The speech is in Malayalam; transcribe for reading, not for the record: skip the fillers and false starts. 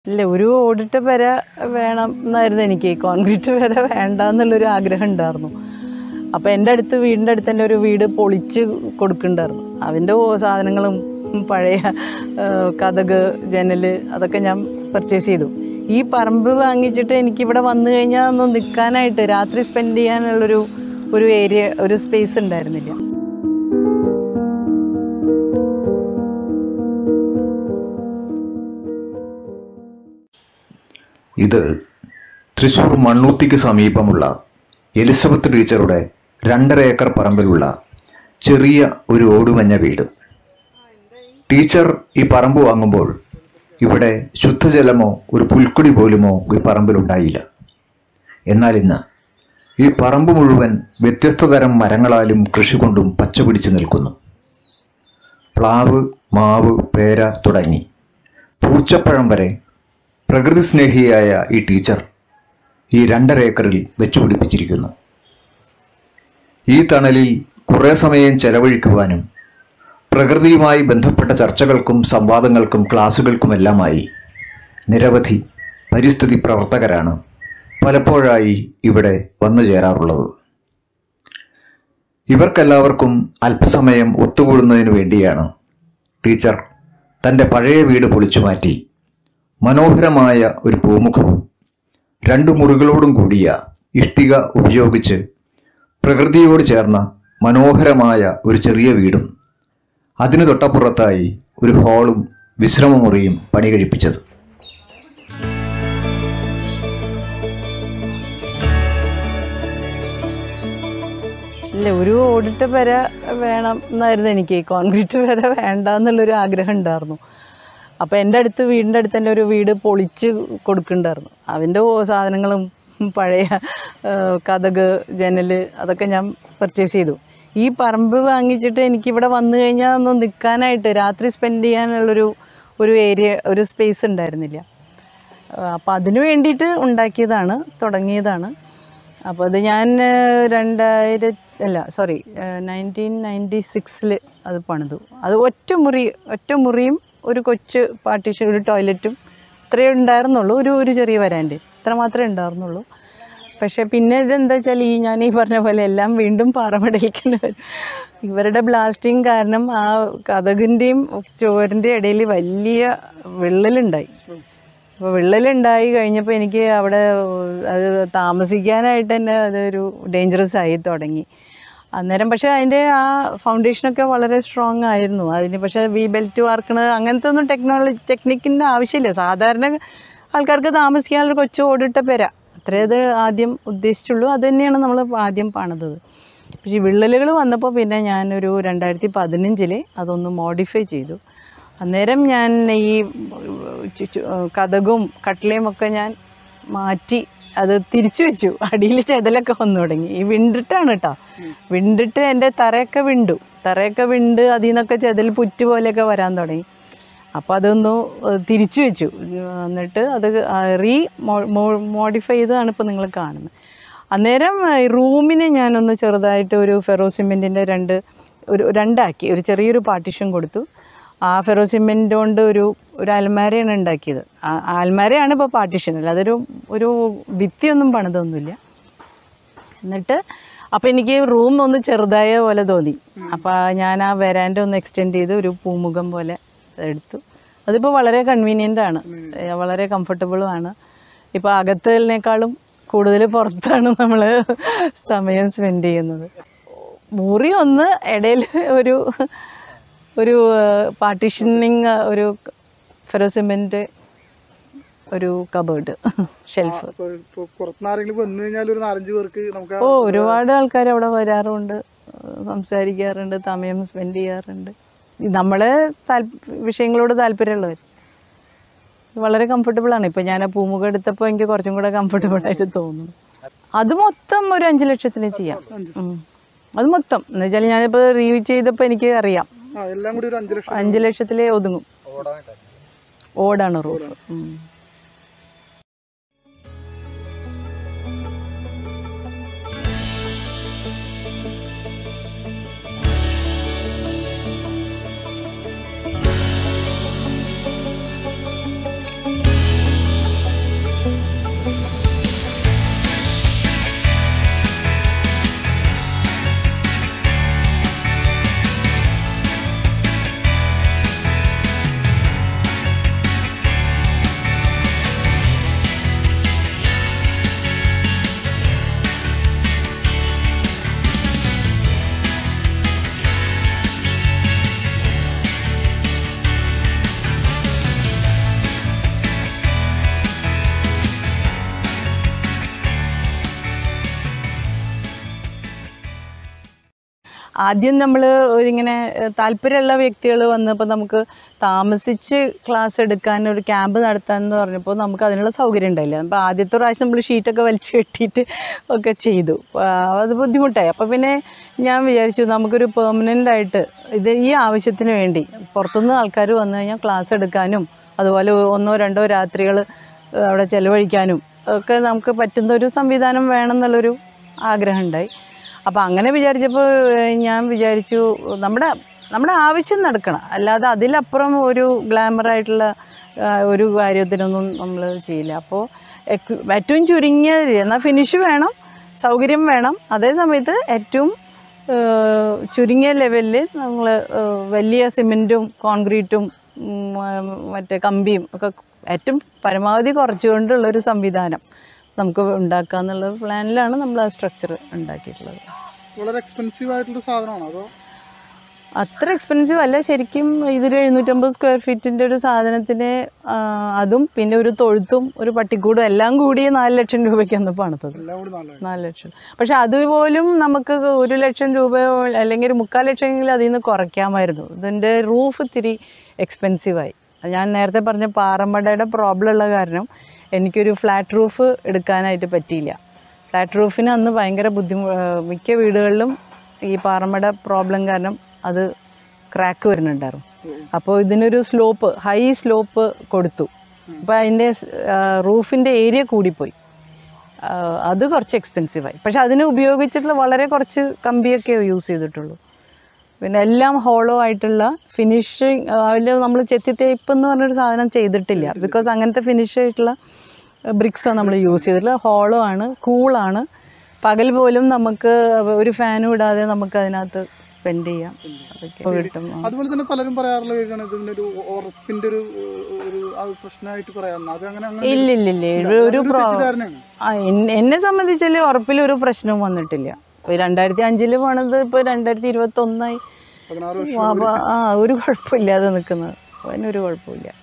ഇല്ല, ഒരു ഓടിട്ട പെര വേണം എന്നായിരുന്നു എനിക്ക്. കോൺക്രീറ്റ് പെര വേണ്ട എന്നുള്ളൊരു ആഗ്രഹം ഉണ്ടായിരുന്നു. അപ്പോൾ എൻ്റെ വീടിൻ്റെ അടുത്ത് തന്നെ ഒരു വീട് പൊളിച്ച് കൊടുക്കുന്നുണ്ടായിരുന്നു. അതിൻ്റെ സാധനങ്ങളും പഴയ കതക്, ജനൽ അതൊക്കെ ഞാൻ പർച്ചേസ് ചെയ്തു. ഈ പറമ്പ് വാങ്ങിച്ചിട്ട് എനിക്കിവിടെ വന്നു കഴിഞ്ഞാൽ ഒന്ന് നിൽക്കാനായിട്ട്, രാത്രി സ്പെൻഡ് ചെയ്യാനുള്ളൊരു ഏരിയ, ഒരു സ്പേസ് ഉണ്ടായിരുന്നില്ല. ഇത് തൃശ്ശൂർ മണ്ണൂത്തിക്ക് സമീപമുള്ള എലിസബത്ത് ടീച്ചറുടെ 2.5 ഏക്കർ പറമ്പിലുള്ള ചെറിയ ഒരു ഓടുമഞ്ഞ വീട്. ടീച്ചർ ഈ പറമ്പ് വാങ്ങുമ്പോൾ ഇവിടെ ശുദ്ധജലമോ ഒരു പുൽക്കുടി പോലുമോ ഈ പറമ്പിലുണ്ടായില്ല. എന്നാൽ ഇന്ന് ഈ പറമ്പ് മുഴുവൻ വ്യത്യസ്ത തരം മരങ്ങളാലും കൃഷി കൊണ്ടും പച്ചപിടിച്ച് നിൽക്കുന്നു. പ്ലാവ്, മാവ്, പേര തുടങ്ങി പൂച്ചപ്പഴം വരെ പ്രകൃതി സ്നേഹിയായ ഈ ടീച്ചർ ഈ 2.5 ഏക്കറിൽ വെച്ചുപിടിപ്പിച്ചിരിക്കുന്നു. ഈ തണലിൽ കുറേ സമയം ചെലവഴിക്കുവാനും പ്രകൃതിയുമായി ബന്ധപ്പെട്ട ചർച്ചകൾക്കും സംവാദങ്ങൾക്കും ക്ലാസുകൾക്കുമെല്ലാമായി നിരവധി പരിസ്ഥിതി പ്രവർത്തകരാണ് പലപ്പോഴായി ഇവിടെ വന്നു ചേരാറുള്ളത്. ഇവർക്കെല്ലാവർക്കും അല്പസമയം ഒത്തുകൂടുന്നതിനു വേണ്ടിയാണ് ടീച്ചർ തൻ്റെ പഴയ വീട് പൊളിച്ചു മാറ്റി മനോഹരമായ ഒരു പൂമുഖവും 2 മുറികളോടും കൂടിയ ഇഷ്ടിക ഉപയോഗിച്ച് പ്രകൃതിയോട് ചേർന്ന മനോഹരമായ ഒരു ചെറിയ വീടും അതിനു തൊട്ടപ്പുറത്തായി ഒരു ഹാളും വിശ്രമമുറിയും പണി കഴിപ്പിച്ചത്. ഇല്ല, ഒരു ഓടിട്ട പെര വേണം എന്നായിരുന്നു എനിക്ക്. കോൺക്രീറ്റ് പെര വേണ്ട എന്നുള്ളൊരു ആഗ്രഹം ഉണ്ടായിരുന്നു. അപ്പോൾ എൻ്റെ വീടിൻ്റെ അടുത്ത് തന്നെ ഒരു വീട് പൊളിച്ച് കൊടുക്കുന്നുണ്ടായിരുന്നു. അതിൻ്റെ സാധനങ്ങളും പഴയ കതക്, ജനൽ അതൊക്കെ ഞാൻ പർച്ചേസ് ചെയ്തു. ഈ പറമ്പ് വാങ്ങിച്ചിട്ട് എനിക്കിവിടെ വന്നു കഴിഞ്ഞാൽ ഒന്ന് നിൽക്കാനായിട്ട്, രാത്രി സ്പെൻഡ് ചെയ്യാനുള്ളൊരു ഏരിയ, ഒരു സ്പേസ് ഉണ്ടായിരുന്നില്ല. അപ്പോൾ അതിന് വേണ്ടിയിട്ട് തുടങ്ങിയതാണ്. അപ്പോൾ അത് ഞാൻ 1996 അത് പണിതു. അത് ഒറ്റ മുറിയും ഒരു കൊച്ചു പാർട്ടീഷൻ, ഒരു ടോയ്ലറ്റും ഇത്രയേ ഉണ്ടായിരുന്നുള്ളൂ. ഒരു ചെറിയ വരാൻ്റെ ഇത്ര മാത്രമേ ഉണ്ടായിരുന്നുള്ളൂ. പക്ഷേ പിന്നെ ഇതെന്താ വെച്ചാൽ ഞാൻ ഈ പറഞ്ഞ പോലെ എല്ലാം വീണ്ടും പാറമടയിലേക്ക് വരും. ഇവരുടെ ബ്ലാസ്റ്റിങ് കാരണം ആ കതകിൻ്റെയും ചോറിൻ്റെയും ഇടയിൽ വലിയ വിള്ളലുണ്ടായി. അപ്പോൾ വിള്ളലുണ്ടായി കഴിഞ്ഞപ്പോൾ എനിക്ക് അവിടെ അത് താമസിക്കാനായിട്ട് തന്നെ അതൊരു ഡേഞ്ചറസ് ആയി തുടങ്ങി അന്നേരം. പക്ഷേ അതിൻ്റെ ആ ഫൗണ്ടേഷനൊക്കെ വളരെ സ്ട്രോങ് ആയിരുന്നു. അതിന് പക്ഷേ ബെൽറ്റ് വാർക്കണത് അങ്ങനത്തെ ഒന്നും ടെക്നിക്കിൻ്റെ ആവശ്യമില്ല. സാധാരണ ആൾക്കാർക്ക് താമസിക്കാനൊരു കൊച്ചു ഓടിട്ട പെര, അത്രേ അത് ആദ്യം ഉദ്ദേശിച്ചുള്ളൂ. അത് തന്നെയാണ് നമ്മൾ ആദ്യം പണിതത്. പക്ഷേ ഈ വിള്ളലുകൾ വന്നപ്പോൾ പിന്നെ ഞാനൊരു 2015 അതൊന്ന് മോഡിഫൈ ചെയ്തു. അന്നേരം ഞാൻ ഈ കതകും കട്ടിലയും ഒക്കെ ഞാൻ മാറ്റി അത് തിരിച്ചു വെച്ചു. അടിയിൽ ചെതലൊക്കെ വന്നു തുടങ്ങി. ഈ വിണ്ടിട്ടാണ് കേട്ടോ. വിണ്ടിട്ട് എൻ്റെ തറയൊക്കെ വിണ്ട് അതിൽ നിന്നൊക്കെ ചെതൽ പുറ്റ് പോലെയൊക്കെ വരാൻ തുടങ്ങി. അപ്പോൾ അതൊന്ന് തിരിച്ചു വെച്ചു. എന്നിട്ട് അത് മോഡിഫൈ ചെയ്തതാണ് ഇപ്പോൾ നിങ്ങൾ കാണുന്നത്. അന്നേരം റൂമിന് ഞാനൊന്ന് ചെറുതായിട്ട് ഒരു ഫെറോ സിമെൻറ്റിൻ്റെ രണ്ടാക്കി ഒരു ചെറിയൊരു പാർട്ടീഷൻ കൊടുത്തു. ആ ഫെറോ സിമെൻറ്റ് കൊണ്ട് ഒരു അൽമാരയാണ് ഉണ്ടാക്കിയത്. അൽമാരയാണ് ഇപ്പോൾ പാർട്ടീഷൻ, അല്ല ഒരു ഭിത്തിയൊന്നും പണിതൊന്നുമില്ല. എന്നിട്ട് അപ്പോൾ എനിക്ക് റൂം ഒന്ന് ചെറുതായ പോലെ തോന്നി. അപ്പോൾ ഞാൻ ആ വരാൻ്റെ ഒന്ന് എക്സ്റ്റെൻഡ് ചെയ്ത് ഒരു പൂമുഖം പോലെ എടുത്തു. അതിപ്പോൾ വളരെ കൺവീനിയൻ്റാണ്, വളരെ കംഫർട്ടബിളുമാണ്. ഇപ്പോൾ അകത്തതിനേക്കാളും കൂടുതൽ പുറത്താണ് നമ്മൾ സമയം സ്പെൻഡ് ചെയ്യുന്നത്. മുറി ഒന്ന് ഇടയിൽ ഒരു പാർട്ടീഷനിങ്, ഒരു ഫെറോ സിമെൻറ്റ്, ഒരു കബേർഡ്, ഷെൽഫ്. ഒരുപാട് ആൾക്കാർ അവിടെ വരാറുണ്ട്, സംസാരിക്കാറുണ്ട്, സമയം സ്പെൻഡ് ചെയ്യാറുണ്ട്. നമ്മളെ വിഷയങ്ങളോട് താല്പര്യമുള്ളവർ വളരെ കംഫർട്ടബിളാണ്. ഇപ്പോൾ ഞാൻ ആ പൂമുഖം എടുത്തപ്പോൾ എനിക്ക് കുറച്ചും കൂടെ കംഫർട്ടബിളായിട്ട് തോന്നുന്നു. അത് മൊത്തം ഒരു 5 ലക്ഷത്തിന് ചെയ്യാം. അത് മൊത്തം എന്ന് വെച്ചാൽ ഞാനിപ്പോൾ റിവ്യൂ ചെയ്തപ്പോൾ എനിക്ക് അറിയാം 5 ലക്ഷത്തിൽ ഒതുങ്ങും. ഓടാണ് റൂഫ്. ആദ്യം നമ്മൾ ഇങ്ങനെ താല്പര്യമുള്ള വ്യക്തികൾ വന്നപ്പോൾ നമുക്ക് താമസിച്ച് ക്ലാസ് എടുക്കാൻ ഒരു ക്യാമ്പ് നടത്താമെന്ന് പറഞ്ഞപ്പോൾ നമുക്ക് അതിനുള്ള സൗകര്യം ഉണ്ടായില്ല. അപ്പോൾ ആദ്യത്തെ പ്രാവശ്യം നമ്മൾ ഷീറ്റൊക്കെ വലിച്ചു കെട്ടിയിട്ട് ഒക്കെ ചെയ്തു. അത് ബുദ്ധിമുട്ടായി. അപ്പോൾ പിന്നെ ഞാൻ വിചാരിച്ചു നമുക്കൊരു പെർമനൻ്റ് ആയിട്ട് ഈ ആവശ്യത്തിന് വേണ്ടി പുറത്തുനിന്ന് ആൾക്കാർ വന്നു കഴിഞ്ഞാൽ ക്ലാസ് എടുക്കാനും അതുപോലെ 1-2 രാത്രികൾ അവിടെ ചിലവഴിക്കാനും ഒക്കെ നമുക്ക് പറ്റുന്ന ഒരു സംവിധാനം വേണം എന്നുള്ളൊരു ആഗ്രഹം ഉണ്ടായി. അപ്പോൾ അങ്ങനെ വിചാരിച്ചപ്പോൾ ഞാൻ വിചാരിച്ചു നമ്മുടെ ആവശ്യം നടക്കണം, അല്ലാതെ അതിലപ്പുറം ഒരു ഗ്ലാമറായിട്ടുള്ള ഒരു കാര്യത്തിനൊന്നും നമ്മൾ ചെയ്യില്ല. അപ്പോൾ ഏറ്റവും ചുരുങ്ങിയ എന്നാൽ ഫിനിഷ് വേണം, സൗകര്യം വേണം, അതേ സമയത്ത് ഏറ്റവും ചുരുങ്ങിയ ലെവലിൽ നമ്മൾ വലിയ സിമെൻറ്റും കോൺക്രീറ്റും മറ്റേ കമ്പിയും ഒക്കെ ഏറ്റവും പരമാവധി കുറച്ചുകൊണ്ടുള്ളൊരു സംവിധാനം നമുക്ക് ഉണ്ടാക്കുക എന്നുള്ള പ്ലാനിലാണ് നമ്മൾ ആ സ്ട്രക്ചർ ഉണ്ടാക്കിയിട്ടുള്ളത്. വളരെ എക്സ്പെൻസീവ് ആയിട്ടുള്ള സാധനമാണോ അതോ? അത്ര എക്സ്പെൻസീവ് അല്ല. ശരിക്കും ഇതൊരു 750 സ്ക്വയർ ഫീറ്റിൻ്റെ ഒരു സാധനത്തിന് അതും പിന്നെ ഒരു തൊഴുത്തും ഒരു പട്ടിക്കൂടും എല്ലാം കൂടി 4 ലക്ഷം രൂപയ്ക്ക് അന്നപ്പോൾ പണിതത്. 4 ലക്ഷം. പക്ഷെ അതുപോലും നമുക്ക് 1 ലക്ഷം രൂപയോ അല്ലെങ്കിൽ ഒരു 3/4 ലക്ഷമെങ്കിലും അതിൽ നിന്ന് കുറയ്ക്കാമായിരുന്നു. ഇതിൻ്റെ റൂഫ് ഇത്തിരി എക്സ്പെൻസീവായി. ഞാൻ നേരത്തെ പറഞ്ഞ പാറമടയുടെ പ്രോബ്ലം ഉള്ള കാരണം എനിക്കൊരു ഫ്ലാറ്റ് റൂഫ് എടുക്കാനായിട്ട് പറ്റിയില്ല. ഫ്ലാറ്റ് റൂഫിന് അന്ന് ഭയങ്കര മിക്ക വീടുകളിലും ഈ പാറമട പ്രോബ്ലം കാരണം അത് ക്രാക്ക് വരുന്നുണ്ടായിരുന്നു. അപ്പോൾ ഇതിനൊരു ഹൈ സ്ലോപ്പ് കൊടുത്തു. അപ്പോൾ അതിൻ്റെ റൂഫിൻ്റെ ഏരിയ കൂടിപ്പോയി. അത് കുറച്ച് എക്സ്പെൻസീവായി. പക്ഷെ അതിന് ഉപയോഗിച്ചിട്ടുള്ള വളരെ കുറച്ച് കമ്പിയൊക്കെ യൂസ് ചെയ്തിട്ടുള്ളൂ. പിന്നെ എല്ലാം ഹോളോ ആയിട്ടുള്ള ഫിനിഷിങ്, അതിൽ നമ്മൾ ചെത്തി തേപ്പ് എന്ന് പറഞ്ഞൊരു സാധനം ചെയ്തിട്ടില്ല. ബിക്കോസ് അങ്ങനത്തെ ഫിനിഷ് ആയിട്ടുള്ള ബ്രിക്സാണ് നമ്മൾ യൂസ് ചെയ്തിട്ടുള്ള. ഹോളോ ആണ്, കൂളാണ്. പകൽ പോലും നമുക്ക് ഒരു ഫാനും ഇടാതെ നമുക്ക് അതിനകത്ത് സ്പെൻഡ് ചെയ്യാം. അതൊക്കെ കിട്ടും. അതുപോലെ തന്നെ പലരും പറയാറുള്ള ഇതിനൊരു ഉറപ്പിന്റെ ഒരു പ്രശ്നമായിട്ട് പറയാറുണ്ട്. ഇല്ലില്ല, ഒരു എന്നെ സംബന്ധിച്ചാൽ ഉറപ്പിലൊരു പ്രശ്നവും വന്നിട്ടില്ല. ഇപ്പോൾ 2005 പോണത് ഇപ്പോൾ 2021 ഒരു കുഴപ്പമില്ലാതെ നിൽക്കുന്നത്. അതിനൊരു കുഴപ്പമില്ല.